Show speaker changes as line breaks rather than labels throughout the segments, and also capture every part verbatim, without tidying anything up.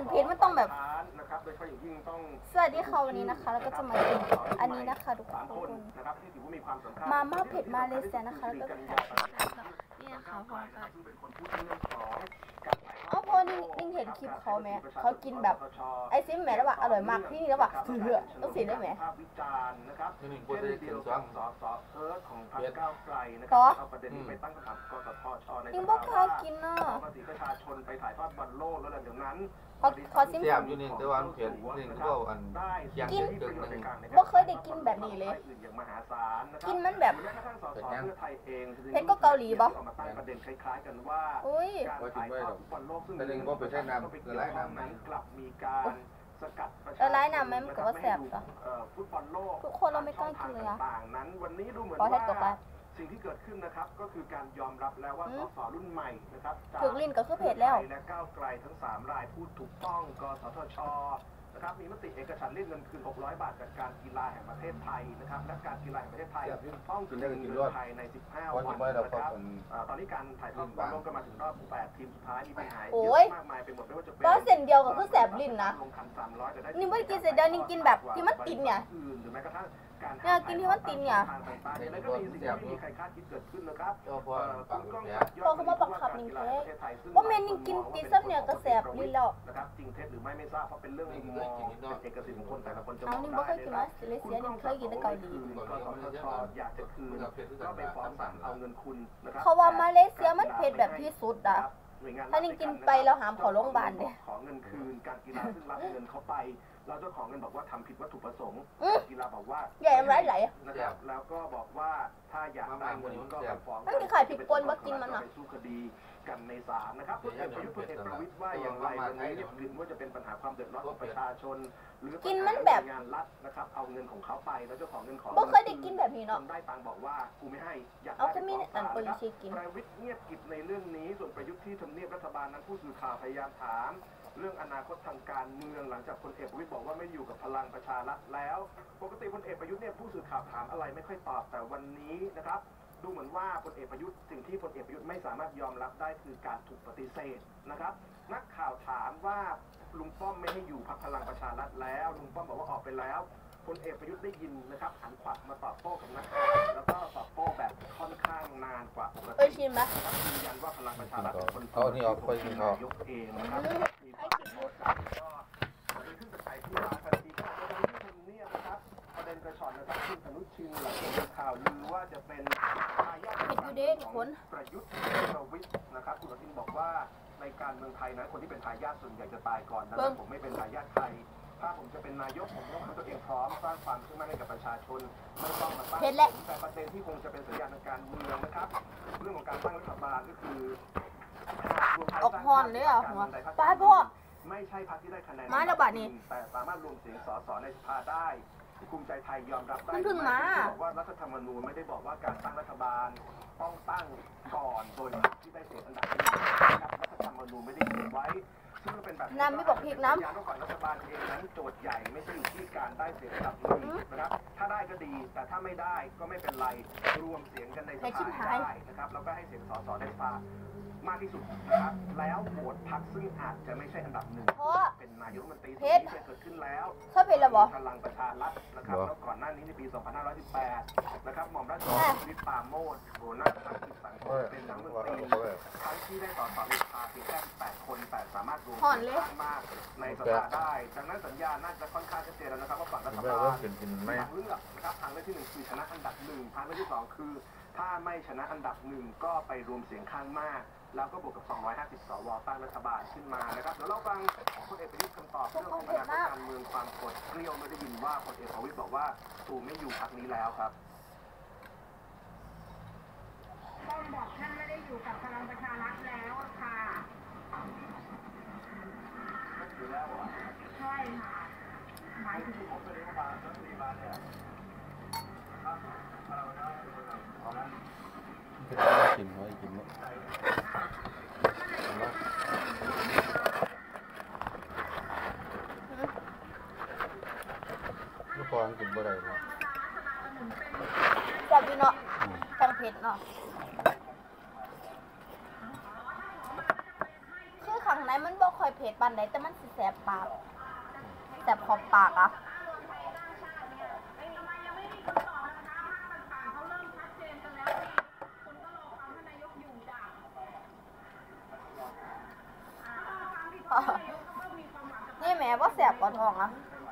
เพจมันต้องแบบสวัสดีค่ะวันนี้นะคะแล้วก็จะมากินอันนี้นะคะทุกคนมาม่าเผ็ดมาเลเซียนะคะแล้วก็นี่นะคะพอค่ะอ๋อพอนิ่งนิ่งเห็นคลิปเขาไหมเขากินแบบไอซิมแม่แล้วว่าอร่อยมากที่นี่แล้วว่าถือเหือต้องสีได้ไหมก็นิ่งบอกเขากินเนาะเขาเขาซิมกินบ่เคยได้กินแบบนี้เลยกินมันแบบเผ็ดก็เกาหลีบ่อุ้ย
แต่หนึ่งว่าไปใช้น้ำละลายน้ำไหม
ละลายน้ำไหมมันก็ว่าแสบจ้ะทุกคนเราไม่กล้ากินเลยอะพอให้ตกไป
สิ่งที่เกิดขึ้นนะครับก็คือการยอมรับแล้วว่าสสรุ่นใหม่นะครับ
ถึงลิ้นก็คือเผ็ดแล้ว
และก้าวไกลทั้งสามรายพูดถูกต้องกสทชนะครับมีมติเอกฉันท์เรียกเงินคืนหกร้อยบาทจากการกีฬาแห่งประเทศไทยนะครับและการกีฬาแห่งประเทศไทยต้องคืนเงินภายในสิบห้าวันนะครับตอนนี้การถ่ายทอดบอลโลกก็มาถึงรอบแปดทีมสุดท้ายมีปัญหาเยอะมากมายไปหมดไม่ว่าจะเป็น
ก็เส้นเดียวก็คือแสบลิ้นนะนี่ไม่ได้กินเส้นเดียวนี่กินแบบที่มันติดเนี่ยเนี่ยกินที่มันติดเนี่ยพอเขามาบังคับนิ่งแท้ว่าเมนนิ่งกินติดซับเนี่ยก็แสบลิ้นแล้ว
จริงเท็จหรือไม่ไม่ทราบเพราะเป็นเรื่องมุมมองเอกสิทธิ์ของคนแต่ละคนจะมองได้
นิ่งบ่เคยกินมาเลเซียนิ่งเคยกินแต่เกาหลี
อยากจะคืนก็ไปฟ้องศาลเอาเงินคุณนะครับ
เขาว่ามาเลเซียมันเผ็ดแบบที่สุดอ่ะถ้านิ่งกินไปเราหามขอโรงพยาบาลเลย
ขอเงินคืนการกีฬาซึ่งรับเงินเขาไปเราเจ้าของเงินบอกว่าทำผิดวัตถุประสงค์กีฬาบอกว่า
ใหญ่ไรไหล
นะครับแล้วก็บอกว่าถ้าอยากได้เงินก็ไปฟ้อง
มันมีขายผิดกฎมากินมัน
อ่ะสู้คดีกันในศาลนะครับพลเอกประยุทธ์พลเอกประวิตรว่าอย่างไรวันนี้เนี่ยถึงว่าจะเป็นปัญหาความเดือดร้อนของประชาชนหรือ
กินมันแบบ
งานรัฐนะครับเอาเงินของเขาไปแล้วเจ้าของเงินของ
บ่เคยได้กินแบบนี้เนาะ
ได้ตังบอกว่ากูไม่ให้อยาก
เอาก็มีอันโปลิชีกิน
ประวิตรเงียบกิบในเรื่องนี้ส่วนประยุทธ์ที่ทำเนียบรัฐบาลนั้นผู้สื่อข่าวพยายามถามเรื่องอนาคตทางการเมืองหลังจากพลเอกประวิตรบอกว่าไม่อยู่กับพลังประชารัฐแล้วปกติพลเอกประยุทธ์เนี่ยผู้สื่อข่าวถามอะไรไม่ค่อยตอบแต่วันนี้นะครับดูเหมือนว่าพลเอกประยุทธ์สิ่งที่พลเอกประยุทธ์ไม่สามารถยอมรับได้คือการถูกปฏิเสธนะครับนักข่าวถามว่าลุงป้อมไม่ให้อยู่พรรคพลังประชารัฐแล้วลุงป้อมบอกว่าออกไปแล้วพลเอกประยุทธ์ได้ยินนะครับหันขวับมาตอบโต้กับนักข่าวแล้วก็ตอบโต้แบบค่อนข้างนานกว่าปกติ
ชิมไหม
ยืนยันว่าพลังประชารัฐเป็นคน
เอานี่ออกไปกินเขา
ยกเองนะครับมีความโกรธก็ขึ้นไปที่ร้านทันทีก็จะมีที่ทำเนียบนะครับประเด็นกระชอนนะครับที่อนุชินหลังจากข่าวลือว่าจะเป็นทายาทของประยุทธ์ประวิตรนะครับคุณอนุชินบอกว่าในการเมืองไทยนะคนที่เป็นทายาทส่วนใหญ่จะตายก่อนดังนั้นผมไม่เป็นทายาทใครถ้าผมจะเป็นนายกผมต้องทำตัวเองพร้อมสร้างความเชื่อมั่นให้กับประชาชนไม่ต้องมาตั้งแต่ประเด็นที่คงจะเป็นสัญญาณทางการเมืองนะครับเรื่องของการตั้งรัฐบาลก็คือ
ออกฮอนเลยอ่ะหัวป้าพ่อ
ไม่ใช่พรรคที่ได้คะแนน
มาแล้วบัดนี้
แต่สามารถรวมเสียงสสในสภาได้ภูมิใจไทยยอมรับได้
เพิ่งมา
บอกว่ารัฐธรรมนูญไม่ได้บอกว่าการตั้งรัฐบาลต้องตั้งก่อนโดยพรรคที่ได้เสียงอันดับหนึ่งนะครับรัฐธรรมนูญไม่ได้เขียนไว้ซึ่งเป็นแบบ
น้ำไม่บอกพริกน้ำ
ยาก่อนรัฐบาลเองนั้นโจทย์ใหญ่ไม่ใช่อยู่ที่การได้เสียงอันดับหนึ่งนะครับถ้าได้ก็ดีแต่ถ้าไม่ได้ก็ไม่เป็นไรรวมเสียงกันในสภาได้นะครับแล้วก็ให้เสียงสสในสภามากที่สุดนะครับแล้วโหวตพรรคซึ่งอาจจะไม่ใช่อันดับหนึ่งเป็นนายกรัฐมนตรีที่เกิดขึ้นแล้ว
เขาเป็นระบบ
พลังประชารัฐนะครับแล้วก่อนหน้านี้ในปีสองพันห้าร้อยสิบแปดนะครับหม่อมราชวงศ์ชีวิตปราโมชหัวหน้าพรรคสังคมเป็นรัฐมนตรีทั้งที่ได้ต่อต่อในสภาเพียงแค่แปดคนแต่สามารถรวมเสียงข้างมากในสภาได้ดังนั้นสัญญาน่าจะค่อนข้างชัดเจนแล้วนะครับว่าฝั่งรัฐบาลทางเลือกนะครับทางเลือกที่หนึ่งคือชนะอันดับหนึ่งทางเลือกที่สองคือถ้าไม่ชนะอันดับหนึ่งก็ไปรวมเสียงข้างมากแล้วก็บวกกับสองร้อยห้าสิบสวตั้งรัฐบาลขึ้นมานะครับเดี๋ยวเราฟังพลเอกประยุทธ์คำตอบเรื่องของอนาคตการเมืองความกดเกลียวไม่ได้ยินว่าพลเอกประวิตรบอกว่าตูไม่อยู่พรรคนี้แล้วครับ
ป้อมบอกท่านไม่ได้อยู่กับพลังประชารัฐแล้วค่ะ
อยู่แล้วเหรอ
ใช่ค่ะหมายถึง
ผมเป็นรัฐบาลรัฐบาลเนี่ย
กินไว้กินไว้ลูกฟองกินบ่ได้เนาะ
จับดีเนาะจังเผ็ดเนาะคือข้างในมันบ่ค่อยเผ็ดปานใดแต่มันสิแสบปากแสบขอบปากอ่ะนี่แม่ว่าแสบกว่าท้องอ่ะ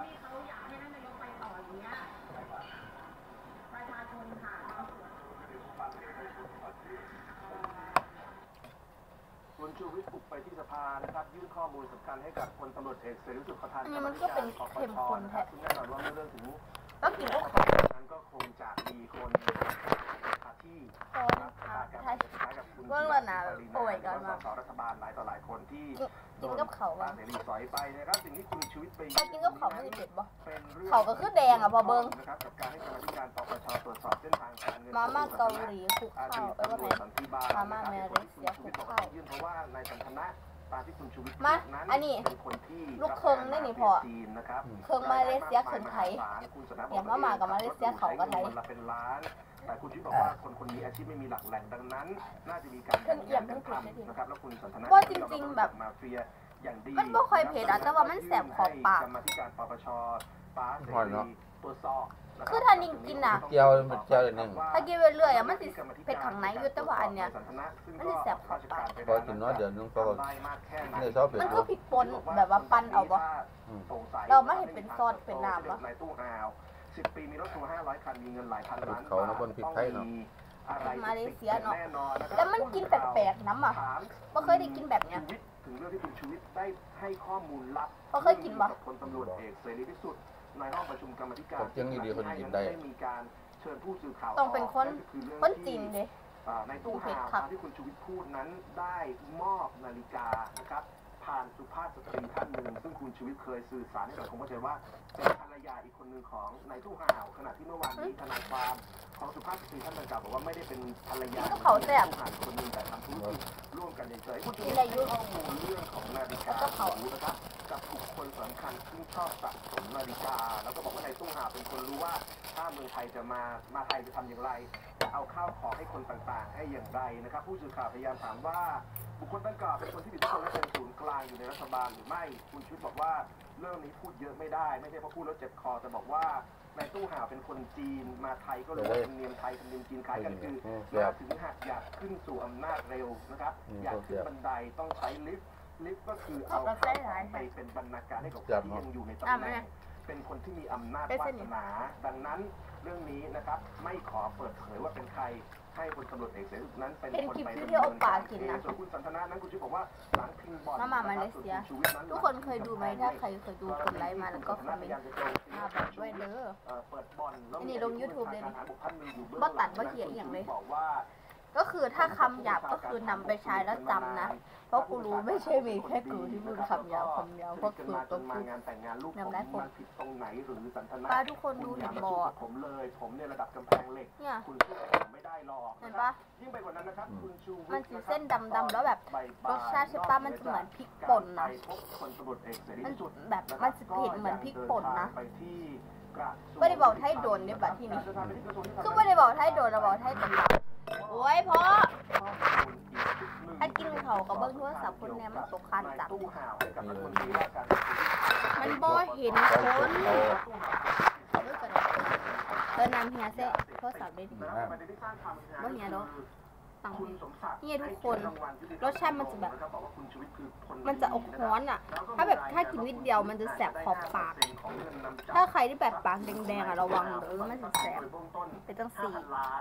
คุณชูวิทย์บุกไปที่สภานะครับยื่นข้อมูลสำคัญให้กับพลตำรวจเอกเสรีพิสุทธิ์ประธาน
อันนี้มันก็เป็นเค็มข้นแท้
ซึ่งแน่นอนว่าเมื่อเรื่องถึง
ก็กินพวกเขา
นั้นก็คงจะมีคนที่
ตอนท้ายเมื่อวันน่ะโอ้ยกันมา
สรัฐบาลหลายต่อหลายคนที่
กินกับเขา
ปาเสรีสอยไปนะครับสิ่งที่คุณชูวิทย์ไป
ถ้ากินกับเขาไม่ได้เผ็ดบ่
เป็นเรื่อง
เขาก็คือแดงอ่ะพอเบิ่ง
นะครับกับการให้กรรมธิการปปชตรวจสอบเส้นทางการเงิน
มาม่าเกาหลีคลุกข้าวเอ้ยว่าไงมาม่าแมรี่เสียคลุกข้าว
ยื่นเพราะว่านายสันทนะตามที่คุณชูวิทย์
มา
นั้น
อันนี้
เป็นคนที่
ลูกเคิงได้นี่พอ
จีนนะครับ
เคิงมาเลเซียเคิงไทย อย่ามามากับมาเลเซียเขากับไทย
วันละเป็นล้านแต่คุณชูวิทย์บอกว่าคนคนนี้อาชีพไม่มีหลักแหล่งดังนั้น น่าจะมีการ
เคิงเอี่ยมเคิงเผ็ดได้ดี
นะครับแล้วคุณสันทนะ
ว่าจริงๆแบบ
มาเฟียอย่างดี
มันบ่ค่อยเผ็ดอะแต่ว่ามันแสบขอบปาก
กรรมธิการปปชฟ้าเสรีตรวจสอบ
คือถ้านิ่งกินน่ะ
เจียวมันเจียวอย่างหนึ่ง
ถ้ากินไปเรื่อยๆอะมันสิเผ็ดข้างในอยู่แต่ว่าอันเนี้ยมันสิแสบขอบปาก
พอกินน้อยเดี๋ยวนึงก็ไม่ชอบเผ็ด
มันคือพริกป่นแบบว่าปั่นเอาบ่ เราไม่เห็นเป็นซอสเป็นน้ำเหรอ
ในตู้ฮาวสิบปีมีรถทัวร์ห้าร้อยคันมีเงินหลายพันล้าน
เขานะคนพริกไทยเนาะ
มาเลเซียเนาะแต่มันกินแปลกๆน้ำอ่ะบ่เคยได้กินแบบเนี้ย
ถึงเรื่องที่คุณชูวิทย์ได้ให้ข้อมูลลับ
เขาเคยกินปะ
พลตำรวจเอกเสรีพิสุทธิ์ในห้องประชุมกรรมธิการ
ผมยังดีๆคนกินได้
มีการเชิญผู้สื่อข่าว
ต้องเป็นคนคนจีนเด้
อ่าในตู้ฮาวตามที่คุณชูวิทย์พูดนั้นได้มอบนาฬิกานะครับผ่านสุภาพสตรีท่านหนึ่งซึ่งคุณชูวิทย์เคยสื่อสารให้สังคมเข้าใจว่าเป็นภรรยาอีกคนหนึ่งของนายตู้ฮาวขณะที่เมื่อวานนี้ทนายความของสุภาพสตรีท่านดังกล่าวบอกว่าไม่ได้เป็นภรรยา
ก็เขาแซ่บ
ผู้หาคนหนึ่งแต่ทำธุรกิจร่วมกันเฉยๆคุณชู
มี
วิท
อะไร
ย์
อยู่
ให้ข้อมูลเรื่องของนาฬิกา
แล้วก็เขา
หรูนะครับกับบุคคลสำคัญที่ชอบสะสมนาฬิกา แล้วก็บอกว่านายตู้ฮาวเป็นคนรู้ว่าถ้าเมืองไทยจะมามาไทยจะทำอย่างไรจะเอาข้าวของให้คนต่างๆ ให้อย่างไรนะครับผู้สื่อข่าวพยายามถามว่าบุคคลดังกล่าวเป็นคนที่มีอิทธิพลและเป็นศูนย์กลางอยู่ในรัฐบาลหรือไม่คุณชูวิทย์บอกว่าเรื่องนี้พูดเยอะไม่ได้ไม่ใช่เพราะพูดแล้วเจ็บคอแต่บอกว่านายตู้ห่าวเป็นคนจีนมาไทยก็รู้ว่าธรรมเนียมไทยธรรมเนียมจีนคล้ายกันคือมาถึงหากอยากขึ้นสู่อำนาจเร็วนะครับอยากขึ้นบันไดต้องใช้ลิฟต์ลิฟต์ก็คือเอาข้าวของไปเป็นบรรณาการให้กับคนที่ยังอยู่ในตำแหน่งเป็นคนที่มีอำนาจวาสนาดังนั้นเรื่องนี้นะครับไม่ขอเปิดเผยว่าเป็นใครให้พลตำรวจเอกเสรีพิสุทธิ์นั้นเป็นคนไปดำเนินการเองส่วนคุณสันทนานั้นคุณชูวิทย์บอกว่าหลังพิงบอล
มามามาเลเซียทุกคนเคยดูไหมถ้าใครเคยดูกดไลค์มาแล้วก็คอมเมนต์มาบอกด้วยเด้อ
เปิดบอลแล้ว
นี่ลง YouTube เลยนี่
บ่
บ่ตัดบ่เหี้ยอีหยังเลย
บอกว่า
ก็คือถ้าคำหยาบก็คือนำไปใช้แล้วจำนะเพราะกูรู้ไม่ใช่มีแค่กูที่พูดคำหยาบคำหยาบเพราะคือตัวกู
งานแต่งงานลูกผมมันผิดตรงไหนหรือสันทนา
ป้าทุกคนดูเห็นบ่
ผมเลยผมเนี่ยระดับกำแพงเหล็ก
เนี่ย
คุณสู้ผมไม่ได้หรอก
เห็นปะ
ยิ่งไปกว่านั้นนะครับคุณชูวิทย์
มันสีเส้นดำๆแล้วแบบรสชาติใช่ป้ามันจะเหมือนพริกป่นนะ
ไปพบพลตำรวจเอกเสรี
มัน
พิสุทธิ์
แบบมันจะเผ็ดเหมือนพริกป่นนะ
ไปที่กระทรวง
ไม่ได้บอกไทยโดนเนี่ยบัดที่นี้คือไม่ได้บอกไทยโดนเราบอกไทยตำลับโอ้ยเพราะถ้ากินเขากับเบิ้งโทรศัพท์คนแนมมันตกคันจับ
ตู้ห่าวให้กับรัฐมนตรีว่าการ
มันบ่เห็นคนเขาด้วยกันเดินนำเฮียเซ่โทรศัพท์ได้ดีบ่เฮียเนาะตังเฮียทุกคนรสชาติมันจะแบบมันจะอกฮ้อนอ่ะถ้าแบบถ้ากินนิดเดียวมันจะแสบขอบปากถ้าใครที่แบบปากแดงๆอ่ะระวังเด้อมันจะแสบเป็นจังสี่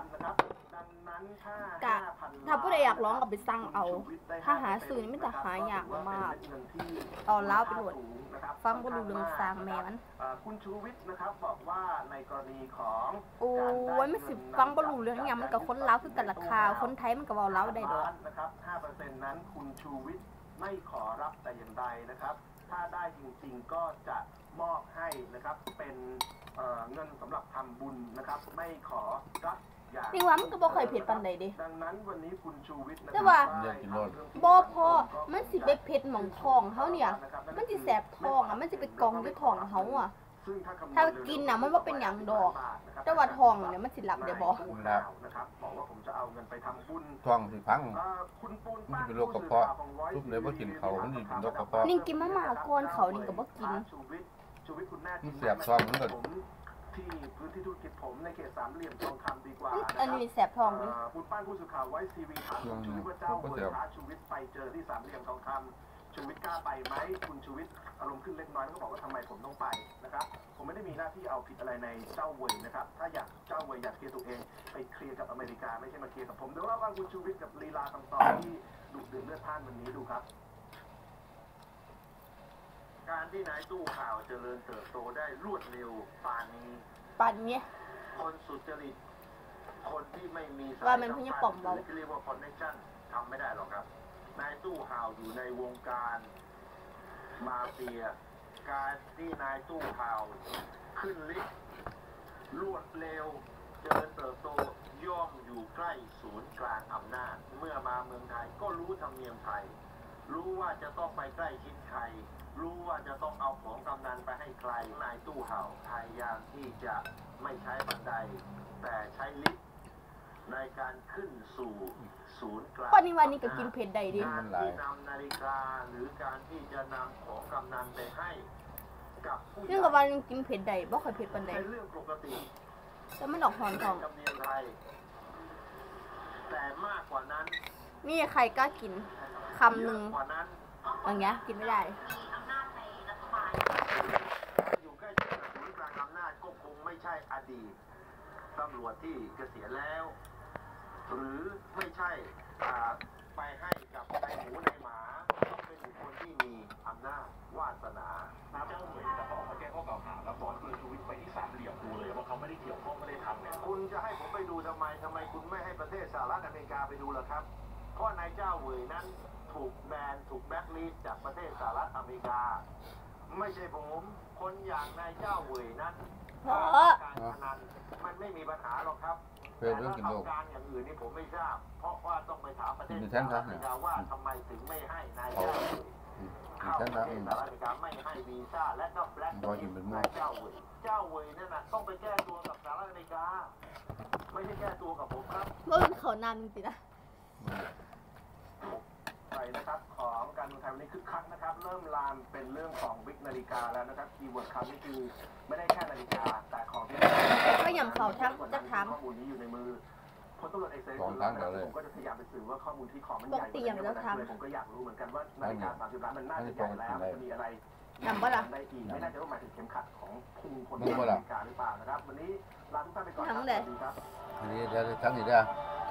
กะถ้าผู้ใดอยากร้องก็ไปสั่งเอาถ้าหาซื้อนี่มันจะหายากมากเอาเล้าไปโหดฟังบ่รู้เรื่องสร้างแม่มัน
คุณชูวิทย์นะครับบอกว่าในกรณีของ
โอ้ยมันสิฟังบ่รู้เรื่องหยังมันก็คนลาวคือกันราคาคนไทยมันก็เว้าลาวได้ดอก
นะครับ ห้าเปอร์เซ็นต์ นั้นคุณชูวิทย์ไม่ขอรับแต่อย่างใดนะครับ ถ้าได้จริงๆก็จะมอบให้นะครับเป็นเอ่อเงินสำหรับทำบุญนะครับไม่ขอรับอย่าง
นี่ว่ามันก็บ่ค่อยเผ็ดปานใดเด้
ดังนั้นวันนี้คุณชูวิทย์นะค
แต่
รับ
ว่า
ได้
บ่พอมันสิไปเผ็ดหม่องท้องเฮาเนี่ยมันสิแสบท้องอ่ะมันสิไปกองอยู่ท้องเฮาอ่ะ
ซึ่งถ้าคำนวณ
ถ้ากินน่ะมันบ่เป็นหยังดอกแต่ว่าทองเนี่ยมันสิหลับได้บ่
แล้วนะครับบอกว่าผมจะเอาเงินไปทำบุญ
ท้องสิพัง
เอ่อคุณปูน
มันจะเป็นโรคกระเพาะทุกเลยบ่กินเขามันสิเป็นโรคกระเพาะ
นิ่งกินมาม่าก่อนเขานี่ก็บ่กิน
ชูวิทย์ชูวิทย์คุณแม่
มันเสียบท้องมันก็
ผมที่พื้นที่ธุรกิจผมในเขตสามเหลี่ยมทองคำดีกว่า
อันนี้แสบทองเลย
เอ่อคุณป้านผู้สื่อข่าวไว้ซีวีถามคุณชูวิทย์ว่าเจ้าเวอร์ท้าชูวิทย์ไปเจอที่สามเหลี่ยมทองคำชูวิทย์กล้าไปไหมคุณชูวิทย์อารมณ์ขึ้นเล็กน้อยแล้วก็บอกว่าทำไมผมต้องไปนะครับผมไม่ได้มีหน้าที่เอาผิดอะไรในเจ้าเวยนะครับถ้าอยากเจ้าเวยอยากเคลียร์ตัวเองไปเคลียร์กับอเมริกาไม่ใช่มาเคลียร์กับผมเดี๋ยวเล่าว่าคุณชูวิทย์กับลีลาคำตอบที่ดุเดือดเลือดพล่านวันนี้ดูครับ การที่นายตู้ข่าวเจริญเติบโตได้รวดเร็วป่านนี้
ปันเนี้ย
คนสุจริตคนที่ไม่มี
ว่ามันเพิ่งจะป่อมเบา
ที่เรียกว่าคอนเนคชั่นทำไม่ได้หรอกครับนายตู้ข่าวอยู่ในวงการมาเฟียการที่นายตู้ข่าวขึ้นลิฟต์รวดเร็วเจริญเติบโตย่อมอยู่ใกล้ศูนย์กลางอำนาจเมื่อมาเมืองไทยก็รู้ธรรมเนียมไทยรู้ว่าจะต้องไปใกล้ชิดใครรู้ว่าจะต้องเอาของกำนันไปให้ใครนายตู้เห่าพยายามที่จะไม่ใช้บันไดแต่ใช้ลิฟต์ในการขึ้นสู่ศูนย์กลาง
ป้านี่วันนี้ก็กินเผ็ดได้ดิ
การที่นำนาฬิกาหรือการที่จะนำของกำนันไปให้กับผู้ใหญ่
เรื่องกับวันกินเผ็ดได้บ่ค่อยเผ็ดปานใด
เป็นเรื่องปกติ
แต่มันออกหอนทอง
ธรรมเนียมไทยแต่มากกว่านั้น
นี่ใครกล้ากินคำหนึ่ง
เยอะกว่านั้น
อย่างเงี้ยกินไม่ได้
อยู่ใกล้ชิดกับศูนย์กลางอำนาจก็คงไม่ใช่อดีตตำรวจที่เกษียณแล้ว หรือไม่ใช่อ่าไปให้กับนายหมูนายหมาต้องเป็นบุคคลที่มีอำนาจวาสนาเจ้าเหมือนจะออกมาแก้ข้อกล่าวหาแล้วบอกคุณชูวิทย์ไปที่สามเหลี่ยมดูเลยว่าเขาไม่ได้เกี่ยวข้องไม่ได้ทำเนี่ยคุณจะให้ผมไปดูทำไมทำไมคุณไม่ให้ประเทศสหรัฐอเมริกาไปดูล่ะครับ เพราะนายเจ้าเหวยนั้นถูกแบนถูกแบล็คลิสต์จากประเทศสหรัฐอเมริกา ไม่ใช่ผมคนอย่างนายเจ้าเหวยนั้น
เพราะ
การพนันมันไม่มีปัญหาหรอกครับ
เพื่อเรื่องกินโลก
แต่ถ้าทำการอย่างอื่นนี่ผมไม่ทราบ เพราะว่าต้องไปถามประเทศ
มี
ส
แท่น
ห
ครั
รับ ฐอเมริกาว่าทำไมถึงไม่ให้นาย
เอา
เจ้าเหวย
อืม
เข้า
ท่าน
ประ
นะ
เท
อื
ศ
ม
สหรัฐอเมริกาไม่ให้วีซ่าและก็แบล็ค
รอกินเป็นมั่ว
นายเจ้าเหวยเจ้าเหวยนั่นน่ะต้องไปแก้ตัวกับสหรัฐอเมริกา ไม่ใช่แก้ตัวกับผมครับ
ว่ามันเขานานจริงๆนะ
ไปนะครับของการเมืองไทยวันนี้คึกคักนะครับ เริ่มลามเป็นเรื่องของวิกนาฬิกาแล้วนะครับคีย์เวิร์ดคำนี้คือไม่ได้แค่นาฬิกาแต่ของที่
ก็ยำเขาทั้งจะถาม
ข้อมูลนี้อยู่ในมือพลตำรวจเอกเสรี
สองครั้งเดี๋ยวเลย
ผมก็จะพยายามไปสืบว่าข้อมูลที่ของมันใหญ่
ปกติอย่างเราทำ
ผมก็อยากรู้เหมือนกันว่านาฬิกาสามสิบล้านมันน่าจะใหญ่แล้วมันจะมีอะไร
ยำบ่ล่ะ
ได้อีกไม่น่าจะต้องหมายถึงเข็มขัดของพุงคน
มึงบ่ล่ะ
นาฬิกาหรือเปล่านะครับวันนี้ลาทุกท่านไปก่อนค
ทั้
รับ
ง
ส
เลย
วัสดีครับ
อันนี้เดี๋ยวทั้งนี้เด้อ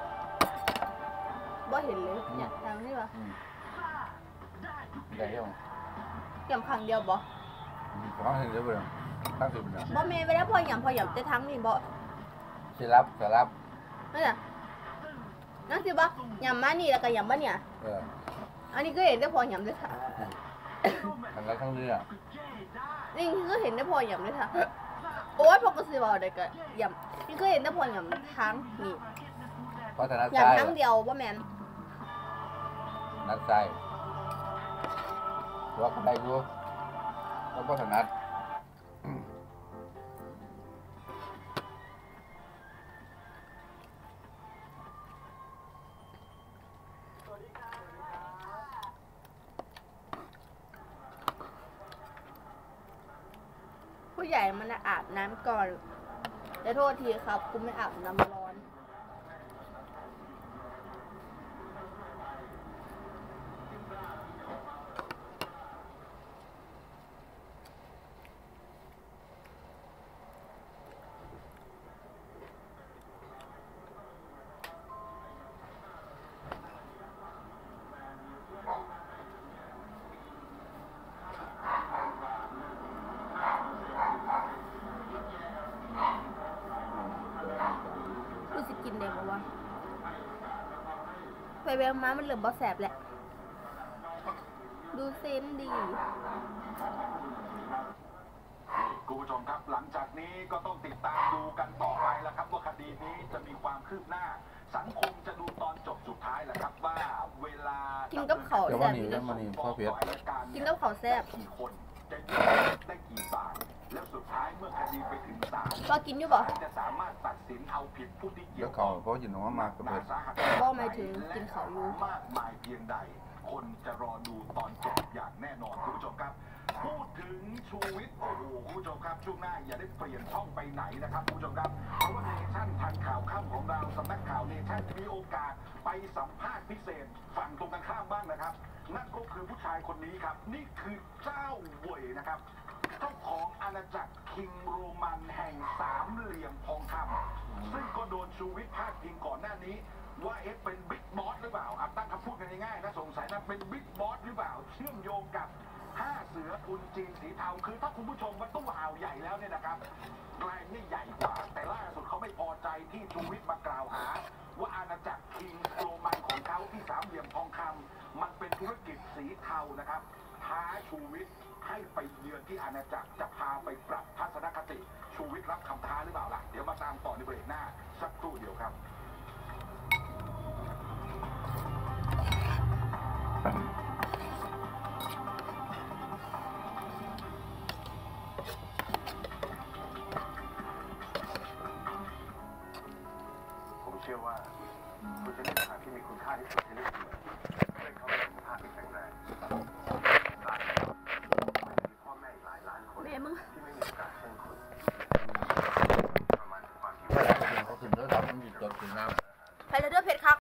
บ่เห็นเลยเนี่ยทางนี้วะ
อืมได้ยัง
ยำครั้งเดียวบ่
อืมของให้เดี๋ยวเบิ่งทั้งสิบเนี่ย
บ่เมย์ไปแล้วพอยำพอยำแต่ทั้งนี่บ่
สิรับสรับ
นั่นน่ะนั่นสิบ่ยำมานี่แล้วก็ยำมาเนี่ย
เออ
อันนี้ก็เห็นได้พอยำเลยค่ะ
ทั้งนั้นทั้งนี้อ่ะ
นี่ก็เห็นได้พอยำเลยค่ะโอ๊ยพอกระสือบ่ได้ก็ยำนี่ก็เห็นได้พอยำทั้งนี่
เพราะถนัด
ยำ
ซ้าย
ทั้งเดียวบ่แม่น
นัดซ้ายว่ากันได้อยู่แล้วก็ถนัดอืม
ผู้ใหญ่มันน่ะอาบน้ำก่อนจะโทษทีครับกูไม่อาบน้ำร้อน กูสิกินได้บ่วะไปเวลมามันเหลือบ่แสบแหละ ดูเซนดี
คุณผู้ชมครับหลังจากนี้ก็ต้องติดตามดูกันต่อไปแล้วครับว่าคดีนี้จะมีความคืบหน้า สังคมจะดูตอนจบสุดท้ายแหละครับว่าเวลา
กินกับข้าว
เดี๋ยว
แซ่
วัน
บ
นี้
อยู่
แล้
เด้
ววันนี้พ่อเพชร
กินกับข้าวแซ่บ
กี่คนจะได้กี่บาทแล้วสุดท้ายเมื่อคดีไปถึงศาล
ก็กินอยู่บ่
จะสามารถตัดสินเอาผิดผู้ที่เกี่
แล้
ยว ว
เขา
ข้อง
เพราะยินว่ามากกับเบิด
สาหัส
บ่หมายถึงกินเขาอยู่
มากมายเพียงใด คนจะรอดูตอนจบอย่างแน่นอนคุณผู้ชมครับ พูดถึงชูวิทย์โอ้โหคุณผู้ชมครับช่วงหน้าอย่าได้เปลี่ยนช่องไปไหนนะครับคุณผู้ชมครับเพราะว่าเนชั่นทันข่าวค่ำของเราสำนักข่าวเนชั่นมีโอกาสไปสัมภาษณ์พิเศษฝั่งตรงกันข้ามบ้างนะครับ นั่นก็คือผู้ชายคนนี้ครับ นี่คือเจ้าเว่ยนะครับ เจ้าของอาณาจักรคิงโรมันแห่งสามเหลี่ยมทองคำซึ่งก็โดนชูวิทย์พาดพิงก่อนหน้านี้ ว่าเอ๊ะเป็นบิ๊กบอสหรือเปล่าอ่ะตั้งคำพูดกันง่ายๆนะสงสัยนะเป็นบิ๊กบอสหรือเปล่าเชื่อมโยงกับห้าเสือทุนจีนสีเทาคือถ้าคุณผู้ชมว่าตู้ห่าวใหญ่แล้วเนี่ยนะครับรายนี่ใหญ่กว่าแต่ล่าสุดเขาไม่พอใจที่ชูวิทย์มากล่าวหา ว่าอาณาจักรคิงโรมันของเขาที่สามเหลี่ยมทองคำมันเป็นธุรกิจสีเทานะครับท้าชูวิทย์ให้ไปเยือนที่อาณาจักรจะพาไปปรับทัศนคติชูวิทย์รับคำท้าหรือเปล่าล่ะเดี๋ยวมาตามต่อในเบรกหน้าสักครู่เดียวครับผมเชื่อว่าคุณจะได้ทางที่มีคุณค่าที่สุดในโลกนี้ให้เขามีสุขภาพที่แข็งแรงหลายมีพ่อแม่หลายล้านคน
แม่มึง
ที่ไม่มีโอกาสเช่นคุณประมาณความคิด
เขาขึ้นแล้วทำมันมีจดถึงน้ำ
ไปเลยเด้อเพชรครับ